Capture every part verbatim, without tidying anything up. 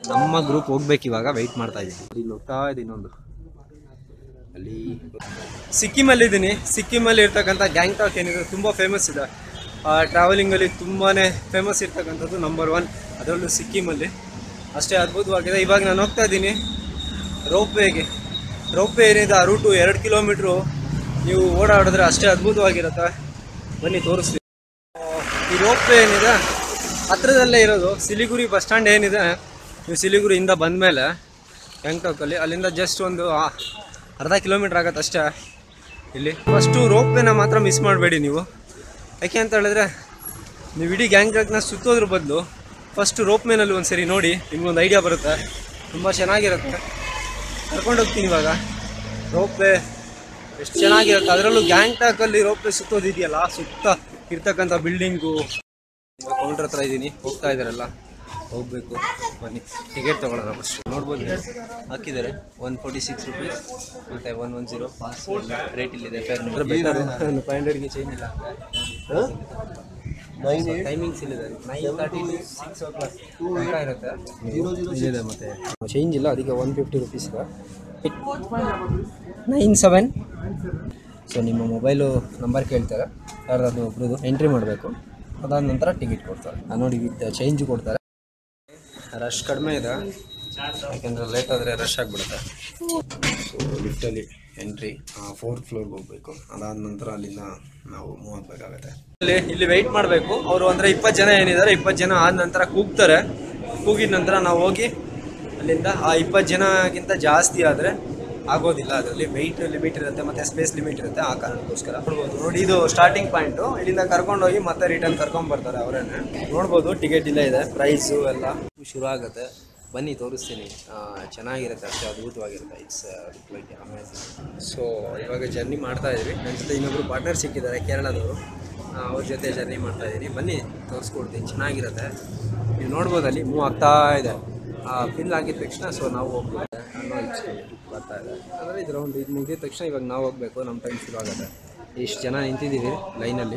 ನಮ್ಮ ಗ್ರೂಪ್ ಹೋಗ್ಬೇಕು ಇವಾಗ ವೆಯ್ಟ್ ಮಾಡ್ತಾ ಇದ್ದೀನಿ. ಇಲ್ಲಿ ಹೋಗ್ತಾ ಇದ್ದೀನಿ ಇನ್ನೊಂದು ಅಲ್ಲಿ ಸಿಕ್ಕಿಮಲ್ಲಿ ಇದ್ದೀನಿ. ಸಿಕ್ಕಿಮಲ್ಲಿ ಇರ್ತಕ್ಕಂಥ ಗ್ಯಾಂಗ್ಟಾಕ್ ಏನಿದೆ ತುಂಬ ಫೇಮಸ್ ಇದೆ. ಟ್ರಾವೆಲಿಂಗಲ್ಲಿ ತುಂಬಾ ಫೇಮಸ್ ಇರ್ತಕ್ಕಂಥದ್ದು ನಂಬರ್ ಒನ್, ಅದರಲ್ಲೂ ಸಿಕ್ಕಿಮಲ್ಲಿ ಅಷ್ಟೇ ಅದ್ಭುತವಾಗಿದೆ. ಇವಾಗ ನಾನು ಹೋಗ್ತಾ ಇದ್ದೀನಿ ರೋಪ್ವೇಗೆ. ರೋಪ್ವೇ ಏನಿದೆ ಆ ರೂಟು ಎರಡು ಕಿಲೋಮೀಟ್ರು ನೀವು ಓಡಾಡಿದ್ರೆ ಅಷ್ಟೇ ಅದ್ಭುತವಾಗಿರುತ್ತೆ. ಬನ್ನಿ ತೋರಿಸ್ತೀನಿ. ಈ ರೋಪ್ವೇ ಏನಿದೆ ಹತ್ರದಲ್ಲೇ ಇರೋದು. ಸಿಲಿಗುರಿ ಬಸ್ ಸ್ಟ್ಯಾಂಡ್ ಏನಿದೆ, ನೀವು ಸಿಲಿಗುರಿಯಿಂದ ಬಂದಮೇಲೆ ಗ್ಯಾಂಗ್ಟಾಕಲ್ಲಿ ಅಲ್ಲಿಂದ ಜಸ್ಟ್ ಒಂದು ಅರ್ಧ ಕಿಲೋಮೀಟ್ರ್ ಆಗುತ್ತೆ ಅಷ್ಟೇ. ಇಲ್ಲಿ ಫಸ್ಟು ರೋಪ್ವೇನ ಮಾತ್ರ ಮಿಸ್ ಮಾಡಬೇಡಿ ನೀವು. ಯಾಕೆ ಅಂತ ಹೇಳಿದ್ರೆ ನೀವು ಇಡೀ ಗ್ಯಾಂಗ್ಟಾಕ್ನ ಸುತ್ತೋದ್ರ ಬದಲು ಫಸ್ಟು ರೋಪ್ವೇನಲ್ಲಿ ಒಂದು ಸರಿ ನೋಡಿ, ನಿಮ್ಗೊಂದು ಐಡಿಯಾ ಬರುತ್ತೆ, ತುಂಬ ಚೆನ್ನಾಗಿರುತ್ತೆ. ಕರ್ಕೊಂಡು ಹೋಗ್ತೀನಿ ಇವಾಗ. ರೋಪ್ವೇ ಎಷ್ಟು ಚೆನ್ನಾಗಿರುತ್ತೆ, ಅದರಲ್ಲೂ ಗ್ಯಾಂಗ್ಟಾಕಲ್ಲಿ ರೋಪ್ವೇ ಸುತ್ತೋದಿದೆಯಲ್ಲ, ಸುತ್ತ ಇರ್ತಕ್ಕಂಥ ಬಿಲ್ಡಿಂಗು. ಕೌಂಟ್ರ್ ಹತ್ರ ಇದ್ದೀನಿ, ಹೋಗ್ತಾ ಇದ್ದಾರಲ್ಲ, ಹೋಗಬೇಕು. ಬನ್ನಿ ಟಿಕೆಟ್ ತೊಗೊಳ್ಳೋಣ ಫಸ್ಟ್. ನೋಡ್ಬೋದು ಹಾಕಿದ್ದಾರೆ ಒನ್ ಫೋರ್ಟಿ ಸಿಕ್ಸ್ ರುಪೀಸ್ ಮತ್ತು one one zero pass rate ಇಲ್ಲಿದೆ. ಫೈವ್ ಹಂಡ್ರೆಡ್ಗೆ ಚೇಂಜ್ ಇಲ್ಲ. ಟೈಮಿಂಗ್ಸ್ ಇಲ್ಲಿದೆ nine thirty to six o'clock ಇರುತ್ತೆ. ಇಲ್ಲಿದೆ ಮತ್ತು ಚೇಂಜ್ ಇಲ್ಲ, ಅದಕ್ಕೆ ಒನ್ ಫಿಫ್ಟಿ ರುಪೀಸ್ ಇದೆ. ನೈನ್ ಸೆವೆನ್ ಸೊ ನಿಮ್ಮ ಮೊಬೈಲು ನಂಬರ್ ಕೇಳ್ತಾರೆ, ಯಾರ್ದಾದ್ರು ಒಬ್ರದ್ದು ಎಂಟ್ರಿ ಮಾಡಬೇಕು. ಅದಾದ ನಂತರ ಟಿಕೆಟ್ ಕೊಡ್ತಾರೆ. ನೋಡಿ ವಿತ್ ಚೇಂಜು ಕೊಡ್ತಾರೆ. ರಶ್ ಕಡಿಮೆ ಇದೆ, ಯಾಕೆಂದರೆ ಲೇಟ್ ಆದರೆ ರಶ್ ಆಗಿಬಿಡುತ್ತೆ. ಸೊ ಲಿಫ್ಟಲ್ಲಿ ಎಂಟ್ರಿ ಫೋರ್ತ್ ಫ್ಲೋರ್ಗೆ ಹೋಗಬೇಕು. ಅದಾದ ನಂತರ ಅಲ್ಲಿಂದ ನಾವು ಮೂವ್ ಆಗಬೇಕಾಗತ್ತೆ. ಇಲ್ಲಿ ಇಲ್ಲಿ ವೆಯ್ಟ್ ಮಾಡಬೇಕು. ಅವರು ಅಂದರೆ ಇಪ್ಪತ್ತು ಜನ ಏನಿದ್ದಾರೆ, ಇಪ್ಪತ್ತು ಜನ ಆದ ನಂತರ ಕೂಗ್ತಾರೆ. ಕೂಗಿದ ನಂತರ ನಾವು ಹೋಗಿ ಅಲ್ಲಿಂದ ಆ ಇಪ್ಪತ್ತು ಜನಕ್ಕಿಂತ ಜಾಸ್ತಿ ಆದರೆ ಆಗೋದಿಲ್ಲ. ಅದರಲ್ಲಿ ವೆಯ್ಟ್ ಲಿಮಿಟ್ ಇರುತ್ತೆ ಮತ್ತು ಸ್ಪೇಸ್ ಲಿಮಿಟ್ ಇರುತ್ತೆ. ಆ ಕಾರಣಕ್ಕೋಸ್ಕರ ನೋಡ್ಬೋದು. ನೋಡಿ ಇದು ಸ್ಟಾರ್ಟಿಂಗ್ ಪಾಯಿಂಟು. ಇಲ್ಲಿಂದ ಕರ್ಕೊಂಡೋಗಿ ಮತ್ತೆ ರಿಟರ್ನ್ ಕರ್ಕೊಂಡ್ಬರ್ತಾರೆ ಅವರೇನೆ. ನೋಡ್ಬೋದು ಟಿಕೆಟ್ ಇಲ್ಲೇ ಇದೆ, ಪ್ರೈಸು ಎಲ್ಲ ಶುರು ಆಗುತ್ತೆ. ಬನ್ನಿ ತೋರಿಸ್ತೀನಿ. ಚೆನ್ನಾಗಿರುತ್ತೆ, ಅಷ್ಟೇ ಅದ್ಭುತವಾಗಿರುತ್ತೆ. It's like amazing. ಸೊ ಇವಾಗ ಜರ್ನಿ ಮಾಡ್ತಾ ಇದ್ದೀವಿ. ನನ್ನ ಜೊತೆ ಇನ್ನೊಬ್ಬರು ಪಾರ್ಟ್ನರ್ ಸಿಕ್ಕಿದ್ದಾರೆ ಕೇರಳದವರು, ಅವ್ರ ಜೊತೆ ಜರ್ನಿ ಮಾಡ್ತಾ ಇದ್ದೀನಿ. ಬನ್ನಿ ತೋರಿಸ್ಕೊಡ್ತೀನಿ, ಚೆನ್ನಾಗಿರುತ್ತೆ. ನೀವು ನೋಡ್ಬೋದು ಅಲ್ಲಿ ಮೂವ್ ಆಗ್ತಾ ಇದೆ. ಫಿಲ್ ಆಗಿದ ತಕ್ಷಣ ಸೊ ನಾವು ಹೋಗ್ಬೇಕು ಅನ್ನೋ ಇಚ್ಛೆ ಬರ್ತಾ ಇದೆ. ಅಂದರೆ ಇದರ ಒಂದು ಇದು ಮುಗಿದ ತಕ್ಷಣ ಇವಾಗ ನಾವು ಹೋಗಬೇಕು, ನಮ್ಮ ಟೈಮ್ ಶುರು ಆಗುತ್ತೆ. ಇಷ್ಟು ಜನ ನಿಂತಿದ್ದೀವಿ ಲೈನಲ್ಲಿ.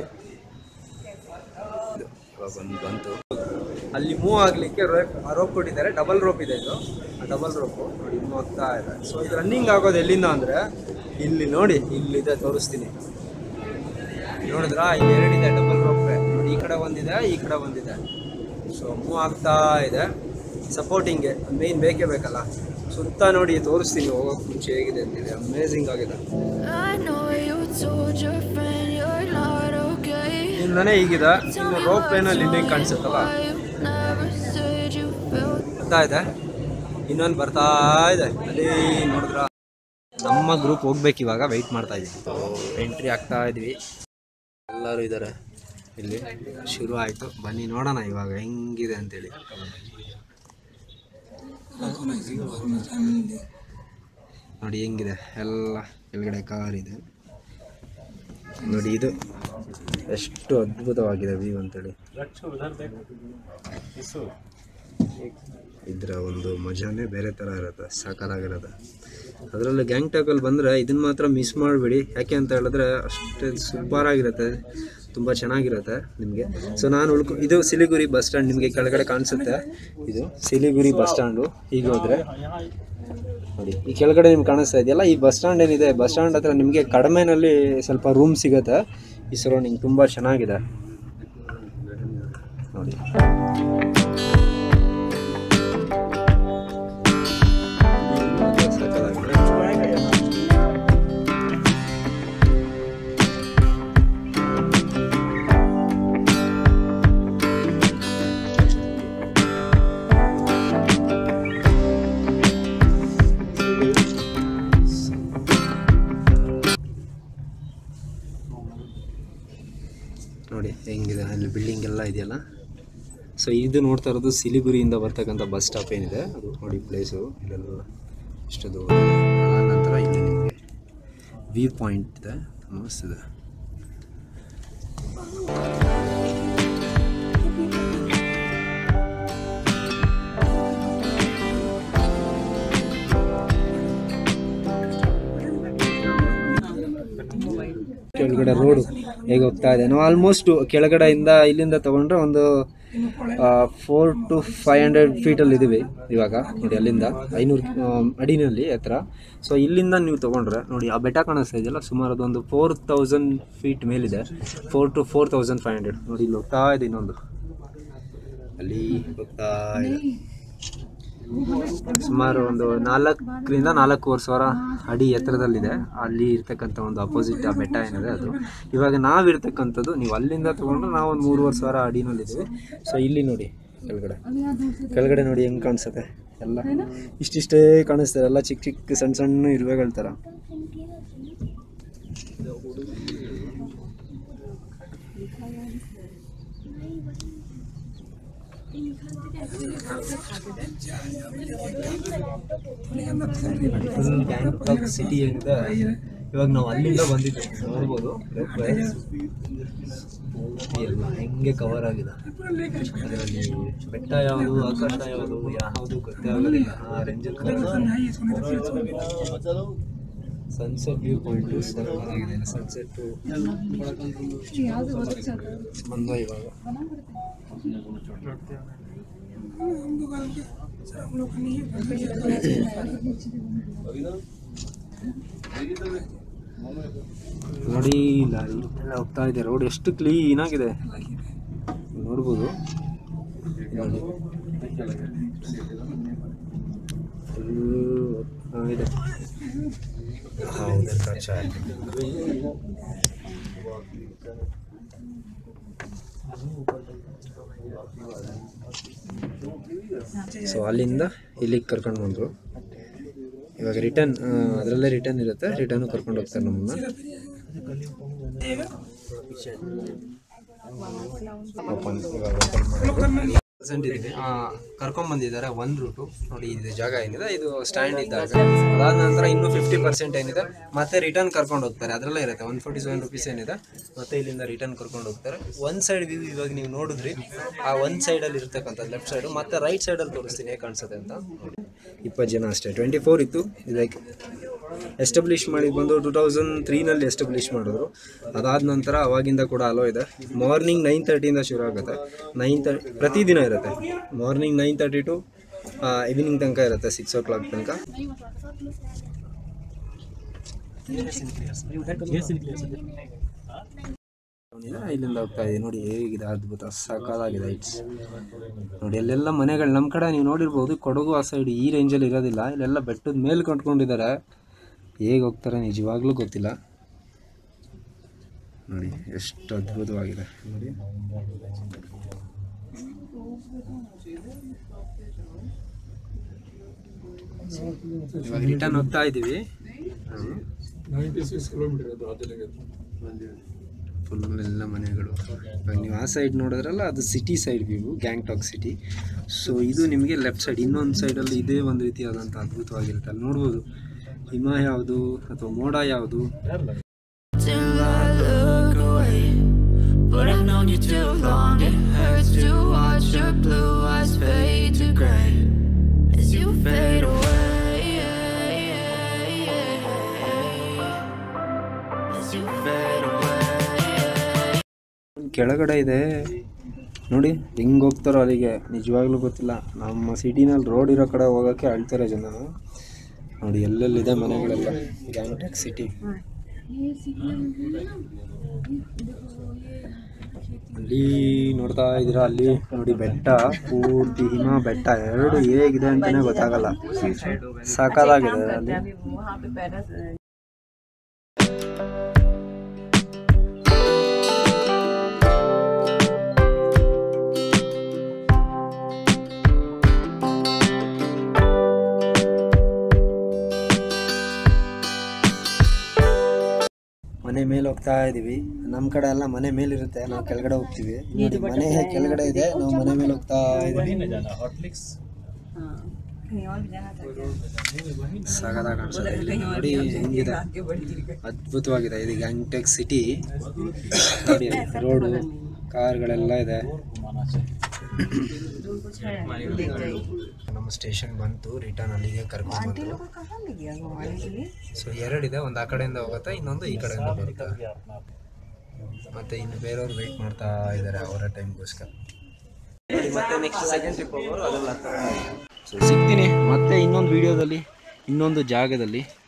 ಇದು ಇವಾಗ ಒಂದು ಬಂತು. ಅಲ್ಲಿ ಮೂವ್ ಆಗಲಿಕ್ಕೆ ರೋಪ್ ರೋಪ್ ಕೊಟ್ಟಿದ್ದಾರೆ. ಡಬಲ್ ರೋಪ್ ಇದೆ ಇದು, ಡಬಲ್ ರೋಪು ನೋಡಿ ಮೂವ್ ಆಗ್ತಾ ಇದೆ. ಸೊ ಇದು ರನ್ನಿಂಗ್ ಆಗೋದು ಎಲ್ಲಿಂದ ಅಂದರೆ ಇಲ್ಲಿ ನೋಡಿ, ಇಲ್ಲಿದೆ ತೋರಿಸ್ತೀನಿ. ನೋಡಿದ್ರಾ, ಇಲ್ಲಿ ಎರಡಿದೆ ಡಬಲ್ ರೋಪೇ. ನೋಡಿ ಈ ಕಡೆ ಒಂದಿದೆ, ಈ ಕಡೆ ಒಂದಿದೆ. ಸೊ ಮೂವ್ ಆಗ್ತಾ ಇದೆ. ಸಪೋರ್ಟಿಂಗ್ಗೆ ಮೇನ್ ಬೇಕೇ ಬೇಕಲ್ಲ. ಸುತ್ತ ನೋಡಿ ತೋರಿಸ್ತೀನಿ ಹೋಗೋಕೆ ಮುಂಚೆ ಹೇಗಿದೆ ಅಂತಿದೆ. ಅಮೇಝಿಂಗ್ ಆಗಿದೆ. ಇಲ್ಲನೇ ಹೀಗಿದೆ. ಇನ್ನು ರೋಪ್ ವೇನಲ್ಲಿ ಇಲ್ಲಿ ಕಾಣಿಸುತ್ತಲ್ಲ, ಬರ್ತಾ ಇದೆ. ಇನ್ನೊಂದು ಬರ್ತಾ ಇದೆ ಅಲ್ಲಿ. ನೋಡಿದ್ರ ನಮ್ಮ ಗ್ರೂಪ್ ಹೋಗ್ಬೇಕು ಇವಾಗ, ವೆಯ್ಟ್ ಮಾಡ್ತಾ ಇದ್ದೀವಿ. ಎಂಟ್ರಿ ಆಗ್ತಾ ಇದ್ವಿ, ಎಲ್ಲರೂ ಇದ್ದಾರೆ ಇಲ್ಲಿ. ಶುರು ಆಯಿತು. ಬನ್ನಿ ನೋಡೋಣ ಇವಾಗ ಹೆಂಗಿದೆ ಅಂತೇಳಿ. ನೋಡಿ ಹೆಂಗಿದೆ ಎಲ್ಲ, ಕೆಳಗಡೆ ಕಾರ್ ಇದೆ ನೋಡಿ. ಇದು ಎಷ್ಟು ಅದ್ಭುತವಾಗಿದೆ ವ್ಯೂ ಅಂತೇಳಿ. ಇದರ ಒಂದು ಮಜಾನೇ ಬೇರೆ ಥರ ಇರುತ್ತೆ, ಸಾಕಾಗಿರುತ್ತೆ. ಅದರಲ್ಲೂ ಗ್ಯಾಂಗ್ಟಾಕಲ್ಲಿ ಬಂದರೆ ಇದನ್ನು ಮಾತ್ರ ಮಿಸ್ ಮಾಡಿಬಿಡಿ. ಯಾಕೆ ಅಂತ ಹೇಳಿದ್ರೆ ಅಷ್ಟೇ ಸೂಪರಾಗಿರುತ್ತೆ, ತುಂಬ ಚೆನ್ನಾಗಿರುತ್ತೆ ನಿಮಗೆ. ಸೊ ನಾನು ಉಳ್ಕೊ ಇದು ಸಿಲಿಗುರಿ ಬಸ್ ಸ್ಟ್ಯಾಂಡ್, ನಿಮಗೆ ಕೆಳಗಡೆ ಕಾಣಿಸುತ್ತೆ. ಇದು ಸಿಲಿಗುರಿ ಬಸ್ ಸ್ಟ್ಯಾಂಡು. ಈಗ ಹೋದರೆ ನೋಡಿ ಈ ಕೆಳಗಡೆ ನಿಮ್ಗೆ ಕಾಣಿಸ್ತಾ ಇದೆಯಲ್ಲ, ಈ ಬಸ್ ಸ್ಟ್ಯಾಂಡ್ ಏನಿದೆ, ಬಸ್ ಸ್ಟ್ಯಾಂಡ್ ಹತ್ರ ನಿಮಗೆ ಕಡಿಮೆನಲ್ಲಿ ಸ್ವಲ್ಪ ರೂಮ್ ಸಿಗುತ್ತೆ. ಈ ಸರೌಂಡಿಂಗ್ ತುಂಬ ಚೆನ್ನಾಗಿದೆ ನೋಡಿ. ನೋಡಿ ಹೆಂಗಿದೆ ಅಲ್ಲಿ ಬಿಲ್ಡಿಂಗ್ ಎಲ್ಲ ಇದೆಯಲ್ಲ. ಸೊ ಇದು ನೋಡ್ತಾ ಇರೋದು ಸಿಲಿಗುರಿಯಿಂದ ಬರ್ತಕ್ಕಂಥ ಬಸ್ ಸ್ಟಾಪ್ ಏನಿದೆ ಅದು ನೋಡಿ. ಪ್ಲೇಸು ಇಲ್ಲೆಲ್ಲ ಇಷ್ಟು ದೂರ. ನಂತರ ಇಲ್ಲಿ ನಿಮಗೆ ವ್ಯೂ ಪಾಯಿಂಟ್ ಇದೆ, ಮಸ್ತಿದೆ. ಕೆಳಗಡೆ ರೋಡು ಹೇಗೆ ಹೋಗ್ತಾ ಇದೆ. ನಾವು ಆಲ್ಮೋಸ್ಟ್ ಕೆಳಗಡೆಯಿಂದ ಇಲ್ಲಿಂದ ತಗೊಂಡ್ರೆ ಒಂದು ಫೋರ್ ಟು ಫೈವ್ ಹಂಡ್ರೆಡ್ ಫೀಟಲ್ಲಿ ಇದ್ದೀವಿ ಇವಾಗ ನೋಡಿ. ಅಲ್ಲಿಂದ ಐನೂರು ಅಡಿನಲ್ಲಿ ಹತ್ರ. ಸೊ ಇಲ್ಲಿಂದ ನೀವು ತೊಗೊಂಡ್ರೆ ನೋಡಿ ಆ ಬೆಟ್ಟ ಕಾಣಿಸ್ತಾ ಇದೆಯಲ್ಲ, ಸುಮಾರು ಅದೊಂದು ಫೋರ್ ತೌಸಂಡ್ ಫೀಟ್ ಮೇಲಿದೆ. Four to four thousand five hundred ನೋಡಿ. ಇಲ್ಲಿ ಹೋಗ್ತಾ ಇದೆ ಇನ್ನೊಂದು, ಅಲ್ಲಿ ಹೋಗ್ತಾ ಇದೆ. ಸುಮಾರು ಒಂದು ನಾಲ್ಕರಿಂದ ನಾಲ್ಕೂವರೆ ಸಾವಿರ ಅಡಿ ಎತ್ತರದಲ್ಲಿದೆ. ಅಲ್ಲಿ ಇರ್ತಕ್ಕಂಥ ಒಂದು ಅಪೋಸಿಟ್ ಆ ಬೆಟ್ಟ ಏನಿದೆ ಅದು. ಇವಾಗ ನಾವಿರ್ತಕ್ಕಂಥದ್ದು, ನೀವು ಅಲ್ಲಿಂದ ತೊಗೊಂಡ್ರೆ ನಾವು ಒಂದು ಮೂರುವರೆ ಸಾವಿರ ಅಡಿನಲ್ಲಿದ್ದೀವಿ. ಸೊ ಇಲ್ಲಿ ನೋಡಿ ಕೆಳಗಡೆ ಕೆಳಗಡೆ ನೋಡಿ ಹೆಂಗೆ ಕಾಣಿಸುತ್ತೆ ಎಲ್ಲ. ಇಷ್ಟಿಷ್ಟೇ ಕಾಣಿಸ್ತಾರೆ ಎಲ್ಲ, ಚಿಕ್ಕ ಚಿಕ್ಕ ಸಣ್ಣ ಸಣ್ಣ ಇರುವೆಗಳ ಥರ. ಗ್ಯಾಂಗ್ಟಾಕ್ ಸಿಟಿ ಏನಿದೆ, ಇವಾಗ ನಾವು ಅಲ್ಲಿಂದ ಬಂದಿದ್ದೆ ನೋಡ್ಬೋದು. ಹೆಂಗೆ ಕವರ್ ಆಗಿದೆ ಅದರಲ್ಲಿ. ಬೆಟ್ಟ ಯಾವುದು, ಆಕಾಶ ಯಾವುದು, ಯಾವುದು ಗೊತ್ತೇ ಆಗೋದಿಲ್ಲ ಆ ರೇಂಜಲ್ಲಿ. ಸನ್ಸೆಟ್ ವ್ಯೂ ಪಾಯಿಂಟು ಸರಿಯಾಗಿದೆ. ಸನ್ಸೆಟ್ಟು ಬಂದ ಇವಾಗ. ನೋಡಿ ಲಾರಿ ಎಲ್ಲ ಹೋಗ್ತಾ ಇದೆ. ರೋಡ್ ಎಷ್ಟು ಕ್ಲೀನ್ ಆಗಿದೆ ನೋಡ್ಬೋದು. ನೋಡಿ ಫುಲ್ ಇದೆ. ಹೌದು ಸೊ ಅಲ್ಲಿಂದ ಇಲ್ಲಿಗೆ ಕರ್ಕೊಂಡು ಬಂದರು. ಇವಾಗ ರಿಟರ್ನ್ ಅದರಲ್ಲೇ ರಿಟರ್ನ್ ಇರುತ್ತೆ, ರಿಟರ್ನು ಕರ್ಕೊಂಡು ಹೋಗ್ತಾರೆ ನಮ್ಮನ್ನ. ಓಪನ್ ಇವಾಗ ಓಪನ್ ಮಾಡಿ ಪ್ರೆಸೆಂಟ್ ಇದ್ದೀವಿ. ಕರ್ಕೊಂಡ್ ಬಂದಿದ್ದಾರೆ ಒಂದು ರೂಟು ನೋಡಿ. ಇದು ಜಾಗ ಏನಿದೆ ಇದು ಸ್ಟ್ಯಾಂಡ್ ಇದ್ದಾಗ, ಅದಾದ ನಂತರ ಇನ್ನೂ ಫಿಫ್ಟಿ ಪರ್ಸೆಂಟ್ ಏನಿದೆ ಮತ್ತೆ ರಿಟರ್ನ್ ಕರ್ಕೊಂಡು ಹೋಗ್ತಾರೆ. ಅದರಲ್ಲೇ ಇರುತ್ತೆ ಒನ್ ಫೋರ್ಟಿ ಸೆವೆನ್ ರುಪೀಸ್ ಏನಿದೆ, ಮತ್ತೆ ಇಲ್ಲಿಂದ ರಿಟರ್ನ್ ಕರ್ಕೊಂಡು ಹೋಗ್ತಾರೆ. ಒಂದು ಸೈಡ್ ವ್ಯೂ ಇವಾಗ ನೀವು ನೋಡಿದ್ರಿ, ಆ ಒಂದು ಸೈಡಲ್ಲಿ ಇರ್ತಕ್ಕಂಥದ್ದು ಲೆಫ್ಟ್ ಸೈಡು, ಮತ್ತೆ ರೈಟ್ ಸೈಡಲ್ಲಿ ತೋರಿಸ್ತೀನಿ ಹೇಗೆ ಕಾಣಿಸುತ್ತೆ ಅಂತ. ಇಪ್ಪತ್ತು ಜನ ಅಷ್ಟೇ, ಟ್ವೆಂಟಿ ಫೋರ್ ಇತ್ತು. ಲೈಕ್ ಎಸ್ಟಾಬ್ಲಿಷ್ ಮಾಡಿ ಬಂದು ಟೂ ತೌಸಂಡ್ ತ್ರೀನಲ್ಲಿ ಎಸ್ಟಾಬ್ಲಿಷ್ ಮಾಡಿದ್ರು. ಅದಾದ ನಂತರ ಅವಾಗಿಂದ ಕೂಡ ಅಲೋ ಇದೆ. ಮಾರ್ನಿಂಗ್ ನೈನ್ ತರ್ಟಿಯಿಂದ ಶುರು ಆಗುತ್ತೆ. ನೈನ್ ತರ್ಟಿ ಪ್ರತಿದಿನ ಇರುತ್ತೆ. Morning nine thirty to evening ತನಕ ಇರುತ್ತೆ, ಸಿಕ್ಸ್ ಓ ಕ್ಲಾಕ್ ತನಕ. ಇಲ್ಲಿಂದ ಹೋಗ್ತಾ ಇದೆ ನೋಡಿ, ಹೇಗಿದೆ ಅದ್ಭುತ, ಸಕಾಲಾಗಿದೆ. ಇಟ್ಸ್ ನೋಡಿ ಅಲ್ಲೆಲ್ಲ ಮನೆಗಳು. ನಮ್ಮ ಕಡೆ ನೀವು ನೋಡಿರ್ಬೋದು, ಕೊಡಗು ಆ ಸೈಡ್ ಈ ರೇಂಜಲ್ಲಿ ಇರೋದಿಲ್ಲ. ಇಲ್ಲೆಲ್ಲ ಬೆಟ್ಟದ ಮೇಲೆ ಕಟ್ಕೊಂಡಿದ್ದಾರೆ. ಹೇಗೆ ಹೋಗ್ತಾರೆ ನಿಜವಾಗ್ಲೂ ಗೊತ್ತಿಲ್ಲ. ನೋಡಿ ಎಷ್ಟು ಅದ್ಭುತವಾಗಿದೆ ನೋಡಿ. ಇವಾಗ ರಿಟರ್ನ್ ಹೋಗ್ತಾ ಇದ್ದೀವಿ. ಫುಲ್ ಎಲ್ಲ ಮನೆಗಳು. ಇವಾಗ ನೀವು ಆ ಸೈಡ್ ನೋಡಿದ್ರಲ್ಲ, ಅದು city side view, Gangtok city. So ಇದು ನಿಮಗೆ ಲೆಫ್ಟ್ ಸೈಡ್. ಇನ್ನೊಂದು ಸೈಡಲ್ಲಿ ಇದೇ ಒಂದು ರೀತಿಯಾದಂಥ ಅದ್ಭುತವಾಗಿರುತ್ತೆ. ಅಲ್ಲಿ ನೋಡ್ಬೋದು ಹಿಮ ಯಾವುದು ಅಥವಾ ಮೋಡ ಯಾವುದು. ಕೆಳಗಡೆ ಇದೆ ನೋಡಿ ಹೆಂಗೆ ಹೋಗ್ತಾರೋ ಅಲ್ಲಿಗೆ, ನಿಜವಾಗ್ಲೂ ಗೊತ್ತಿಲ್ಲ. ನಮ್ಮ ಸಿಟಿನಲ್ಲಿ ರೋಡ್ ಇರೋ ಕಡೆ ಹೋಗೋಕ್ಕೆ ಅಳ್ತಾರೆ ಜನ. ನೋಡಿ ಎಲ್ಲೆಲ್ಲಿದೆ ಮನೆಗಳೆಲ್ಲ. ಗ್ಯಾಂಗ್ಟಾಕ್ ಸಿಟಿ ಅಲ್ಲಿ ನೋಡ್ತಾ ಇದ್ದೀರಾ. ಅಲ್ಲಿ ನೋಡಿ ಬೆಟ್ಟ ಪೂರ್ತಿ ಹಿಮ, ಬೆಟ್ಟ ಎರಡು ಹೇಗಿದೆ ಅಂತಾನೆ ಗೊತ್ತಾಗಲ್ಲ. ಸಾಕಾಗಿದೆ ಅಲ್ಲಿ. ಮನೆ ಮೇಲೆ ಹೋಗ್ತಾ ಇದೀವಿ. ನಮ್ಮ ಕಡೆ ಎಲ್ಲ ಮನೆ ಮೇಲಿರುತ್ತೆ, ನಾವು ಕೆಳಗಡೆ ಹೋಗ್ತೀವಿ. ನೋಡಿ ಮನೆ ಕೆಳಗಡೆ ಇದೆ, ನಾವು ಮನೆ ಮೇಲೆ ಹೋಗ್ತಾ ಇದೀವಿ. ಸಾಗದ ಕಾಣಿಸುತ್ತೆ ಇಲ್ಲಿ ನೋಡಿ, ಹೆಂಗಿದೆ ಅದ್ಭುತವಾಗಿದೆ. ಇದು ಗ್ಯಾಂಗ್ಟಾಕ್ ಸಿಟಿ ನೋಡಿ. ರೋಡು, ಕಾರ್ಗಳೆಲ್ಲ ಇದೆ. ನಮ್ಮ ಸ್ಟೇಷನ್ ಬಂತು, ರಿಟರ್ನ್ ಅಲ್ಲಿಗೆ ಕರ್ಕೊಂಡು ಬಂತು. ಸೊ ಎರಡಿದೆ, ಒಂದು ಆ ಕಡೆಯಿಂದ ಹೋಗುತ್ತೆ, ಇನ್ನೊಂದು ಈ ಕಡೆಯಿಂದ ಬರುತ್ತೆ. ಮತ್ತೆ ಇನ್ನು ಬೇರೆಯವ್ರು ವೆಯ್ಟ್ ಮಾಡ್ತಾ ಇದ್ದಾರೆ ಅವರ ಟೈಮ್ಗೋಸ್ಕರ. ಮತ್ತೆ ನೆಕ್ಸ್ಟ್ ಸೆಕೆಂಡ್ ಟ್ರಿಪ್ ಹೋಗೋರು ಅದೆಲ್ಲ. ಸೊ ಸಿಗ್ತೀನಿ ಮತ್ತೆ ಇನ್ನೊಂದು ವಿಡಿಯೋದಲ್ಲಿ ಇನ್ನೊಂದು ಜಾಗದಲ್ಲಿ.